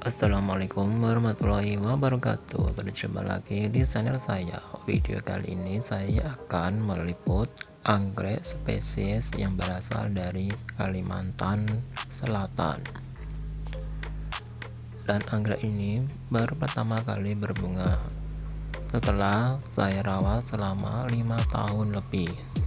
Assalamualaikum warahmatullahi wabarakatuh. Berjumpa lagi di channel saya. Video kali ini saya akan meliput anggrek spesies yang berasal dari Kalimantan Selatan. Dan anggrek ini baru pertama kali berbunga setelah saya rawat selama 5 tahun lebih.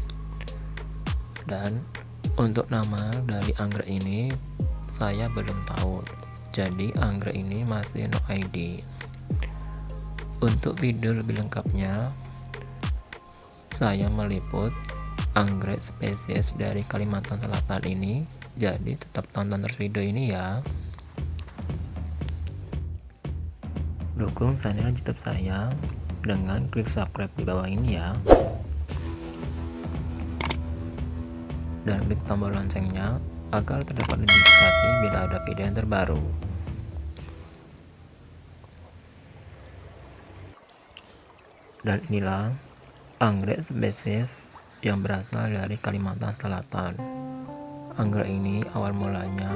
Dan untuk nama dari anggrek ini saya belum tahu, jadi anggrek ini masih no ID. Untuk video lebih lengkapnya, saya meliput anggrek spesies dari Kalimantan Selatan ini, jadi tetap tonton terus video ini ya. Dukung channel YouTube saya dengan klik subscribe di bawah ini ya, dan klik tombol loncengnya agar terdapat notifikasi bila ada video yang terbaru. Dan inilah anggrek spesies yang berasal dari Kalimantan Selatan. Anggrek ini awal mulanya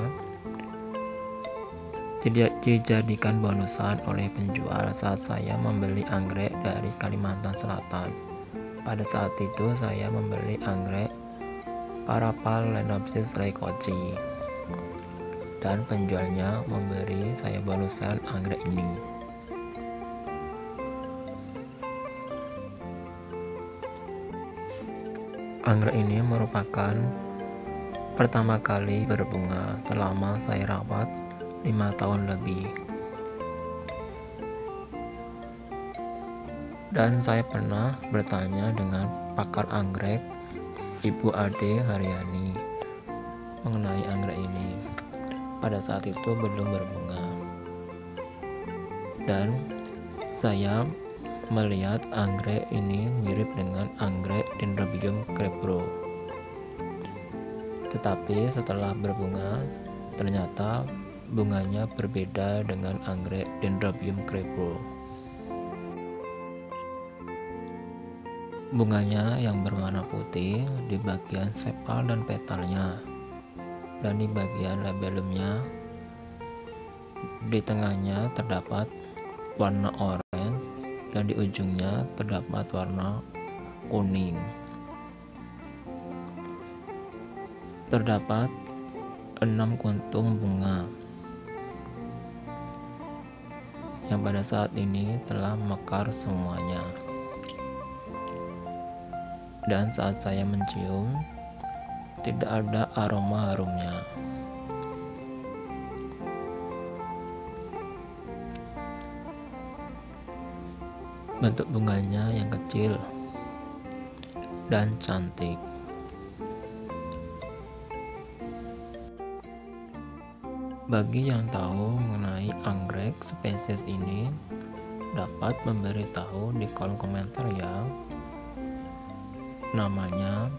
tidak dijadikan bonusan oleh penjual saat saya membeli anggrek dari Kalimantan Selatan. Pada saat itu saya membeli anggrek Parapalenopsis Raikochi, dan penjualnya memberi saya bonusan anggrek ini. Anggrek ini merupakan pertama kali berbunga selama saya rawat 5 tahun lebih. Dan saya pernah bertanya dengan pakar anggrek Ibu Ade Haryani mengenai anggrek ini. Pada saat itu belum berbunga, dan saya melihat anggrek ini mirip dengan anggrek Dendrobium crabro. Tetapi setelah berbunga, ternyata bunganya berbeda dengan anggrek Dendrobium crabro. Bunganya yang berwarna putih di bagian sepal dan petalnya, dan di bagian labellumnya di tengahnya terdapat warna oranye, dan di ujungnya terdapat warna kuning. Terdapat 6 kuntum bunga yang pada saat ini telah mekar semuanya. Dan saat saya mencium, tidak ada aroma harumnya. Bentuk bunganya yang kecil dan cantik. Bagi yang tahu mengenai anggrek spesies ini, dapat memberitahu di kolom komentar ya. Namanya,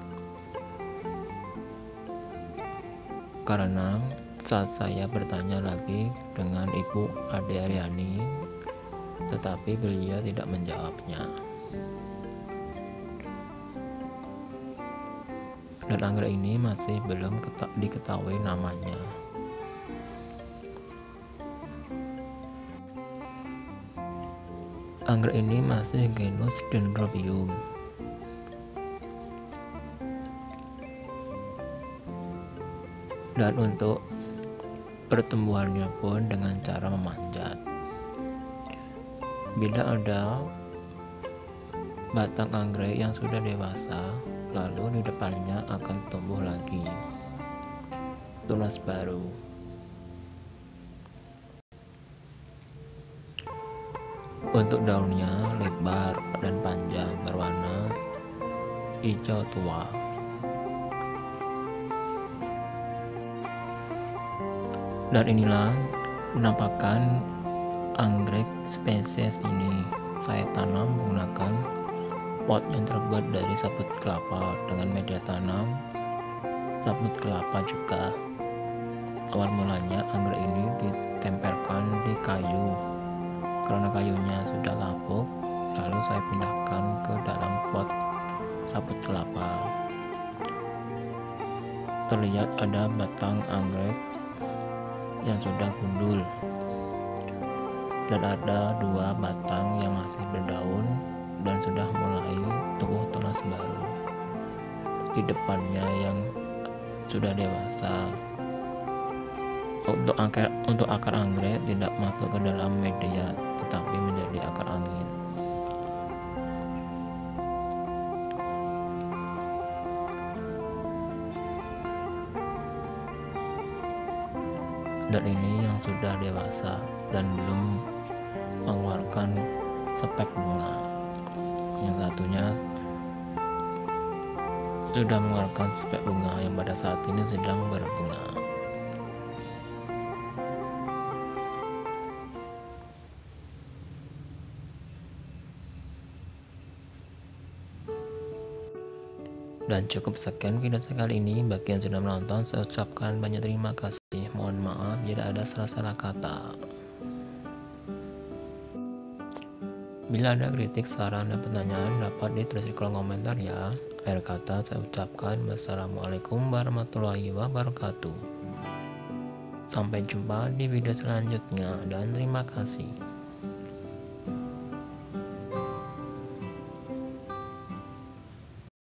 karena saat saya bertanya lagi dengan Ibu Ade Haryani, tetapi beliau tidak menjawabnya. Dan anggrek ini masih belum diketahui namanya. Anggrek ini masih genus Dendrobium. Dan untuk pertumbuhannya pun dengan cara memanjat. Bila ada batang anggrek yang sudah dewasa, lalu di depannya akan tumbuh lagi tunas baru. Untuk daunnya lebar dan panjang berwarna hijau tua. Dan inilah penampakan anggrek spesies ini. Saya tanam menggunakan pot yang terbuat dari sabut kelapa dengan media tanam sabut kelapa juga. Awal mulanya anggrek ini ditempelkan di kayu. Karena kayunya sudah lapuk, lalu saya pindahkan ke dalam pot sabut kelapa. Terlihat ada batang anggrek yang sudah gundul, dan ada 2 batang yang masih berdaun dan sudah mulai tumbuh tunas baru di depannya yang sudah dewasa. Untuk akar anggrek tidak masuk ke dalam media tetapi menjadi akar angin. Dan ini yang sudah dewasa dan belum mengeluarkan spek bunga. Yang satunya sudah mengeluarkan spek bunga yang pada saat ini sedang berbunga. Dan cukup sekian video saya kali ini. Bagi yang sudah menonton, saya ucapkan banyak terima kasih. Mohon maaf jika ada salah-salah kata. Bila ada kritik, saran, dan pertanyaan dapat ditulis di kolom komentar ya. Akhir kata saya ucapkan wassalamualaikum warahmatullahi wabarakatuh. Sampai jumpa di video selanjutnya dan terima kasih.